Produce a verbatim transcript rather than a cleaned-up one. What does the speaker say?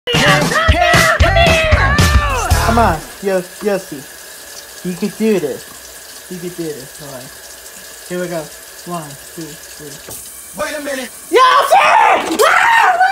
Come on, Yo Yoshi. You can do this. You can do this. Alright. Here we go. One, two, three. Wait a minute. Yoshi!